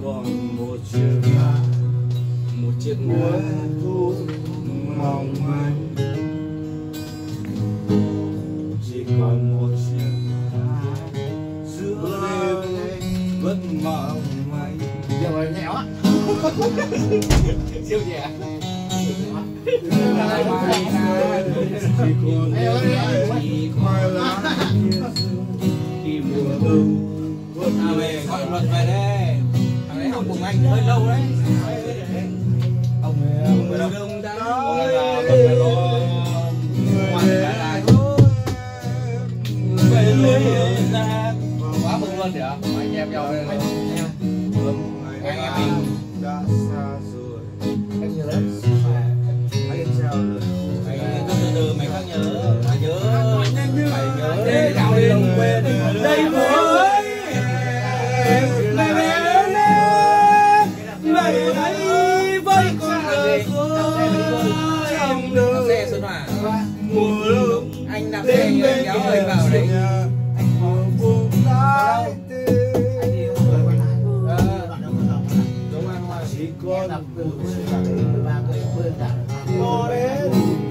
còn một chiếc mùa thu mong manh, chỉ còn một chiếc giữa đêm vẫn mong manh. Điều này nhẽo á. Siêu nhẹ. Khi mùa đông về gọi luật về đây. Thằng đấy học cùng anh hơi lâu đấy. Ông đông đã về lưới ra quá mừng luôn kìa. Anh em nhau đây. Anh em mình đã xa rồi. Anh nhớ lắm. Hãy trao lời mày từ từ mày khác nhớ. Mày nhớ để đào đi lòng quên đây với mày về lên mày thấy với con người trong đường xe Xuân Hòa mùa đông anh đạp xe anh kéo người vào đấy chỉ có Từ 13 người bơi cả.